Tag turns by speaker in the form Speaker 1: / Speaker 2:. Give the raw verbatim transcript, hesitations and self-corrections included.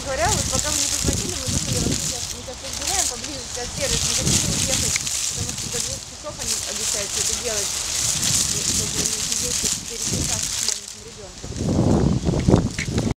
Speaker 1: говоря, вот пока вы не позвонили, мы думали, вообще сейчас, мы сейчас разгуляем поблизости от сервиса, не хотели уехать, потому что до двух часов они обещают все это делать, чтобы не сидеть в четыре часа с маленьким ребенком.